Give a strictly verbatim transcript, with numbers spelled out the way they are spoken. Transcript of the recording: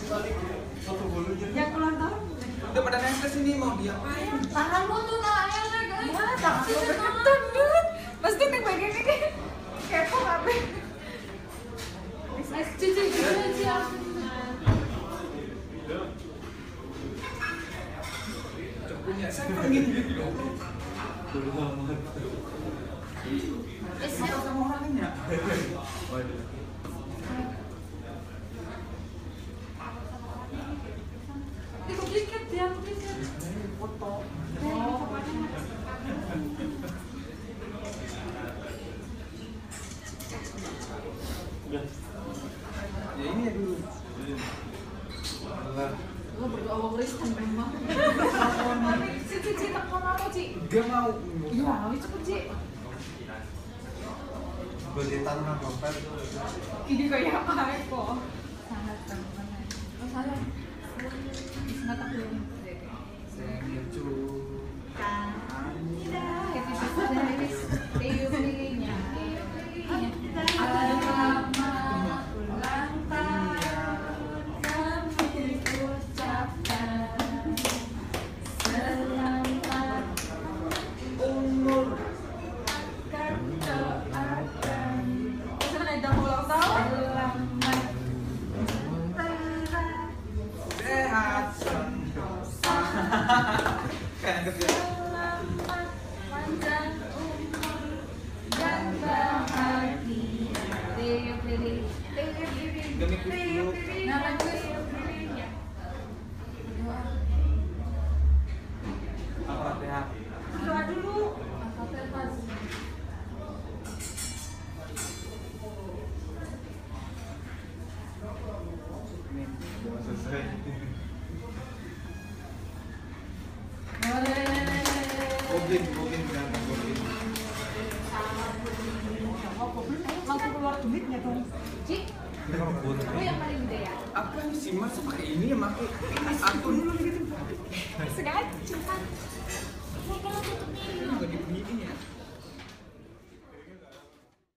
Yang ulang tahun. Udah pada naik ke sini mau diapain? Tanganmu tuh naik lagi. Ya, tanganmu berketan, Dut. Pasti nih bagian ini. Kepo apa? Es cici cici aja. Punya saya pengen gitu. Es sama orang ini ya. Dikit dia dikit. Foto. Ya ini ya dulu. Lo berdoa Allah Kristen memang. Si Cici tak mau apa, Ci? Dia mau. Iya, wis cepet, Ci. Bedetan mah dompet. Ini kayak apa kok? Sangat teman. Oh, salah. Sangat tak belum. Saya lucu. Kan. Happy birthday. Tiup lilinnya. Selamat ulang tahun kami ucapkan. Selamat umur akan doakan. Selamat ulang tahun. Selamat Sehat sentosa. Kayak gitu. Selamat panjang umur dan bahagia. Tiup lilin, tiup lilin, Demi kuku. tiup lilin, nah, tiup lilinnya. Doa. Al-Fatihah. Doa dulu. Al-Fatihah pas. Nih, udah selesai. Goblin, goblin berangkat goblin. Langsung keluar duitnya dong. Ci, lu yang paling gede ya? Apa sih mas pakai ini ya pakai akun dulu gitu. Sengaja. Mau kalau tutup ini. Nggak dibunyiin ya.